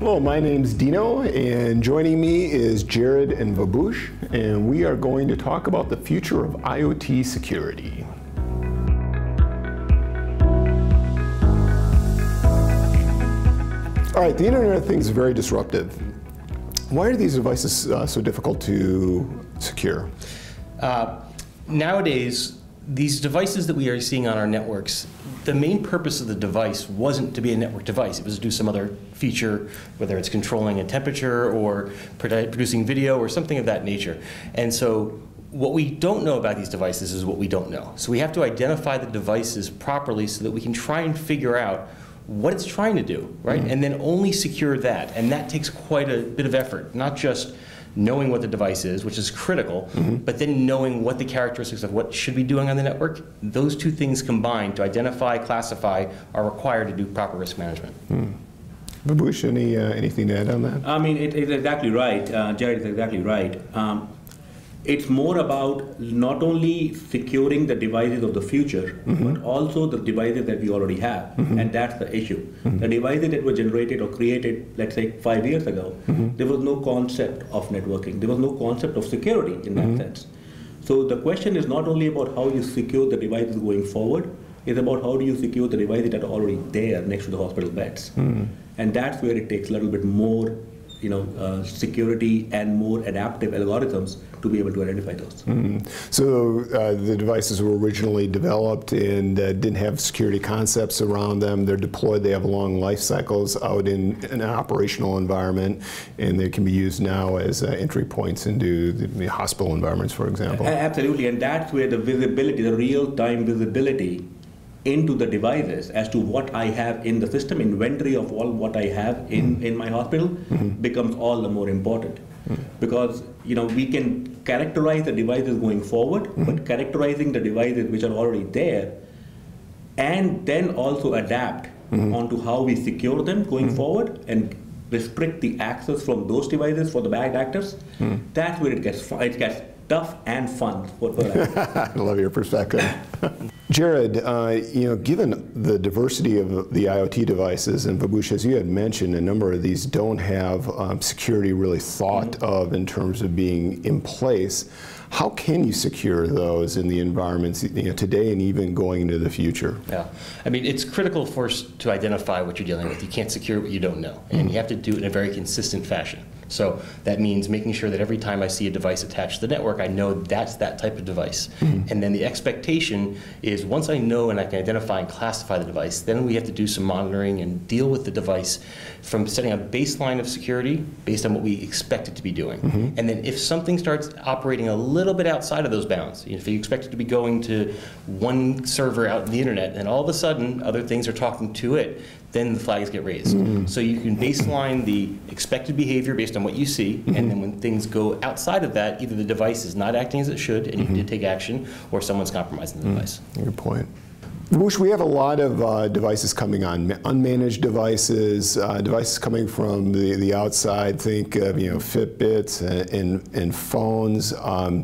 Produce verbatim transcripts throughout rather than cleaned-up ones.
Hello, my name's Dino, and joining me is Jared and Vabush, and we are going to talk about the future of IoT security. All right, the Internet of Things is very disruptive. Why are these devices uh, so difficult to secure? Uh, nowadays, these devices that we are seeing on our networks, the main purpose of the device wasn't to be a network device. It was to do some other feature, whether it's controlling a temperature or produ producing video or something of that nature. And so what we don't know about these devices is what we don't know. So we have to identify the devices properly so that we can try and figure out what it's trying to do, right? Mm-hmm. And then only secure that. And that takes quite a bit of effort, not just knowing what the device is, which is critical, mm-hmm. but then knowing what the characteristics of what should be doing on the network. Those two things combined to identify, classify, are required to do proper risk management. Mm. Vabush, any, uh, anything to add on that? I mean, it, it's exactly right. Uh, Jared is exactly right. Um, it's more about not only securing the devices of the future, mm-hmm. but also the devices that we already have, mm-hmm. and that's the issue. Mm-hmm. The devices that were generated or created, let's say, five years ago, mm-hmm. there was no concept of networking. There was no concept of security in that mm-hmm. sense. So the question is not only about how you secure the devices going forward, it's about how do you secure the devices that are already there next to the hospital beds. Mm-hmm. And that's where it takes a little bit more you know, uh, security and more adaptive algorithms to be able to identify those. Mm. So uh, the devices were originally developed and uh, didn't have security concepts around them. They're deployed, they have long life cycles out in, in an operational environment, and they can be used now as uh, entry points into the hospital environments, for example. Absolutely, and that's where the visibility, the real-time visibility into the devices as to what I have in the system, inventory of all what I have in, mm-hmm. in my hospital, mm-hmm. becomes all the more important. Mm-hmm. Because you know we can characterize the devices going forward, mm-hmm. but characterizing the devices which are already there, and then also adapt mm-hmm. onto how we secure them going mm-hmm. forward and restrict the access from those devices for the bad actors, mm-hmm. that's where it gets, it gets tough and fun. For, for I love your perspective. Jared, uh, you know, given the diversity of the IoT devices, and Vabush, as you had mentioned, a number of these don't have um, security really thought mm-hmm. of in terms of being in place. How can you secure those in the environments you know, today and even going into the future? Yeah, I mean, it's critical first to identify what you're dealing with. You can't secure what you don't know, and mm-hmm. you have to do it in a very consistent fashion. So that means making sure that every time I see a device attached to the network, I know that's that type of device. Mm-hmm. And then the expectation is once I know and I can identify and classify the device, then we have to do some monitoring and deal with the device from setting a baseline of security based on what we expect it to be doing. Mm-hmm. And then if something starts operating a little bit outside of those bounds, if you expect it to be going to one server out in the internet and all of a sudden other things are talking to it, then the flags get raised. Mm-hmm. So you can baseline the expected behavior based on what you see, mm-hmm. and then when things go outside of that, either the device is not acting as it should, and you mm-hmm. need to take action, or someone's compromising the mm-hmm. device. Good point. Vabush, we have a lot of uh, devices coming on, unmanaged devices, uh, devices coming from the, the outside. Think of you know Fitbits and, and, and phones, um,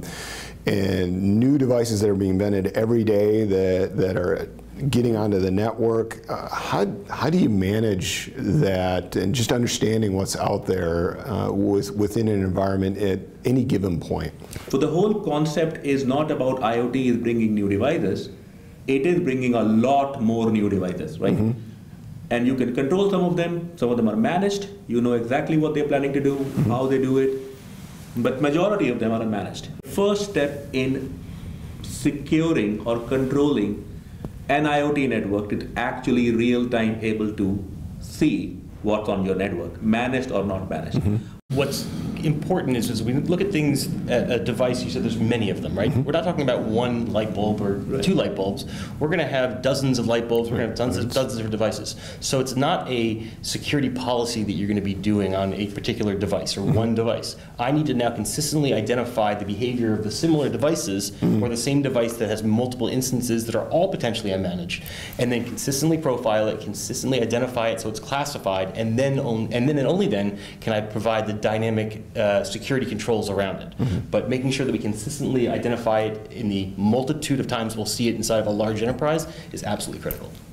and new devices that are being invented every day that, that are getting onto the network. Uh, how, how do you manage that and just understanding what's out there uh, with, within an environment at any given point? So the whole concept is not about IoT is bringing new devices. It is bringing a lot more new devices, right? Mm-hmm. And you can control some of them. Some of them are managed. You know exactly what they're planning to do, mm-hmm. how they do it. But majority of them are unmanaged. First step in securing or controlling an IoT network is actually real-time able to see what's on your network, managed or not managed. Mm-hmm. What's important is, is we look at things, a, a device, you said there's many of them, right? Mm-hmm. We're not talking about one light bulb or right. two light bulbs. We're going to have dozens of light bulbs. We're going to have tons of, dozens of devices. So it's not a security policy that you're going to be doing on a particular device or mm-hmm. one device. I need to now consistently identify the behavior of the similar devices mm-hmm. or the same device that has multiple instances that are all potentially unmanaged, and then consistently profile it, consistently identify it so it's classified, and then, on, and then and only then can I provide the dynamic uh, security controls around it. Mm-hmm. But making sure that we consistently identify it in the multitude of times we'll see it inside of a large enterprise is absolutely critical.